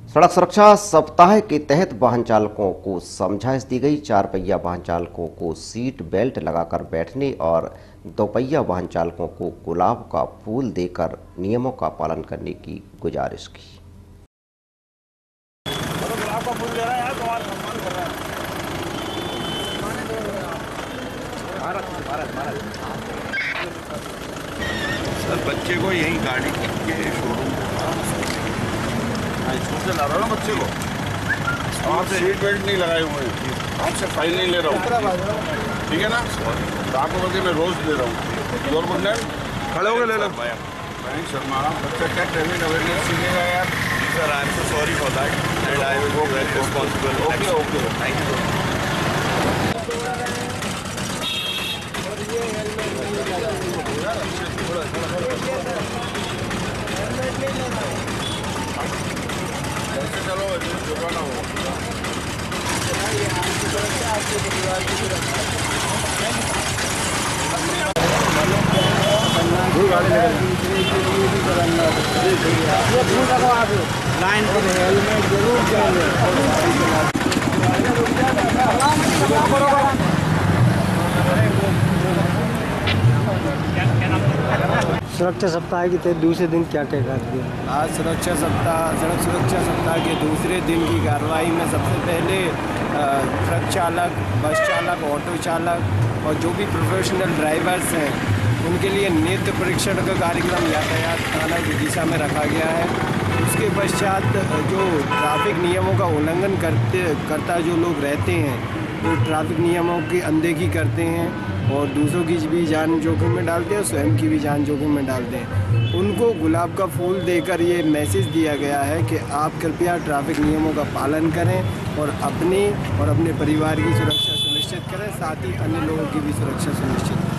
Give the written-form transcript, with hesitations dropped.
सड़क सुरक्षा सप्ताह के तहत वाहन चालकों को समझाइश दी गई। 4 पहिया वाहन चालकों को सीट बेल्ट लगाकर बैठने और 2 पहिया वाहन चालकों को गुलाब का फूल देकर नियमों का पालन करने की गुजारिश की। गुलाब का फूल दे रहा है यार, तुम्हारा सम्मान कर रहा है। भारत सर, बच्चे को यही गाड़ी के शोरूम स्कूल से ला रहा हूँ ना बच्चे को, और सीट बेल्ट नहीं लगाए हुए हैं। आपसे फाइन नहीं ले रहा हूँ, ठीक है ना? तो आपको बल्कि मैं रोज दे रहा हूँ। योर गुड नेम, खड़े हो गए ले लो। मनीष शर्मा, बच्चा क्या ट्रेनिंग अवेयरनेस सीखेगा यार? Sir, I am so sorry for that and I will be very responsible. Okay, thank you. चलो जुर्माना हो। लाइन पर हेलमेट जरूर सुरक्षा सप्ताह के तहत दूसरे दिन क्या क्या कार्य? आज सड़क सुरक्षा सप्ताह के दूसरे दिन की कार्रवाई में सबसे पहले ट्रक चालक, बस चालक, ऑटो चालक और जो भी प्रोफेशनल ड्राइवर्स हैं उनके लिए नेत्र परीक्षण का कार्यक्रम यातायात थाना की दिशा में रखा गया है। उसके पश्चात जो ट्रैफिक नियमों का उल्लंघन करता जो लोग रहते हैं, जो ट्रैफिक नियमों की अनदेखी करते हैं और दूसरों की भी जान जोखिम में डालते हैं, स्वयं की भी जान जोखिम में डालते हैं, उनको गुलाब का फूल देकर ये मैसेज दिया गया है कि आप कृपया ट्रैफिक नियमों का पालन करें और अपनी और अपने परिवार की सुरक्षा सुनिश्चित करें, साथ ही अन्य लोगों की भी सुरक्षा सुनिश्चित करें।